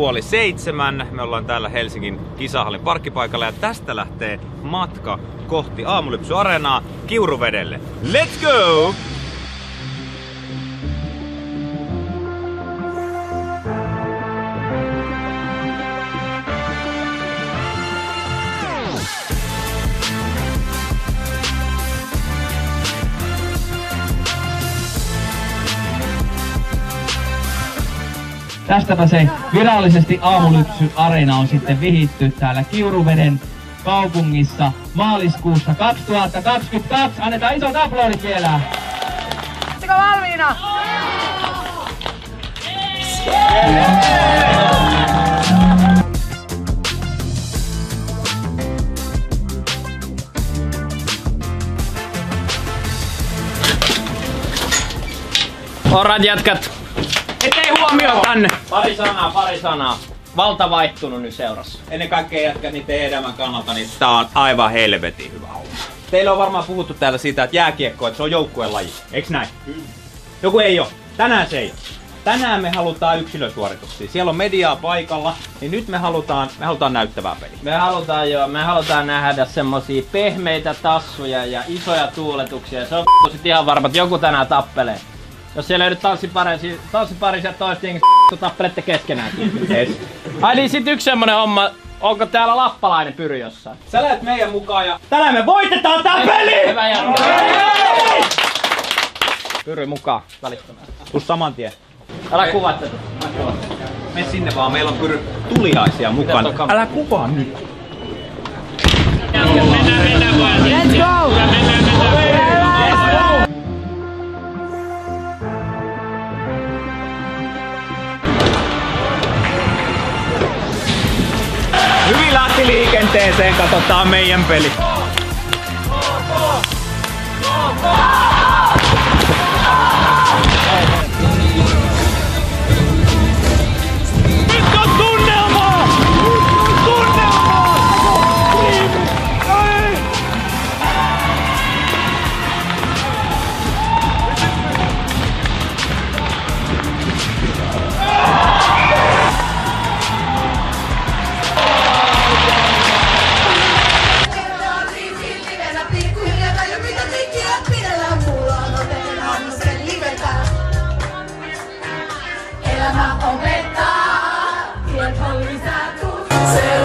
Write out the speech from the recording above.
6:30. Me ollaan täällä Helsingin kisahallin parkkipaikalla ja tästä lähtee matka kohti Aamulypsy Areenaa Kiuruvedelle. Let's go! Tästäpä se virallisesti Aamulypsy Areena on sitten vihitty täällä Kiuruveden kaupungissa maaliskuussa 2022. Annetaan isot aplodit vielä! Oletteko valmiina? Alright jätkät! Ettei huomioon tänne! Pari sanaa. Valta vaihtunut nyt seurassa. Ennen kaikkea jätkät niin teidän elämän kannalta, niin tää on aivan helvetin hyvä homma. Teillä on varmaan puhuttu täällä siitä, että jääkiekko, että se on joukkueen laji. Eiks näin? Joku ei oo. Tänään se ei oo. Tänään me halutaan yksilösuorituksia. Siellä on mediaa paikalla, niin nyt me halutaan näyttävää peliä. Me halutaan nähdä semmosia pehmeitä tassuja ja isoja tuuletuksia. Se on sit ihan varma, että joku tänään tappelee. Jos siellä löydyt tanssiparisia toista jengiä, tappelette keskenään. Yes. Ai niin, sit yksi semmonen homma. Onko täällä lappalainen Pyry jossain? Sä lähet meidän mukaan ja tänään me voitetaan tää peli! Hyvä jatko. Pyry mukaan välittömästi. Tuu saman tien. Älä kuvaa tätä. Me sinne vaan, meillä on Pyry tuliaisia mukana. Älä kuvaa nyt. Let's go! Hyvin lähti liikenteeseen, katsotaan meidän peli. Nyt on tunnelmaa! Elämä opettaa, tiet on lisättu.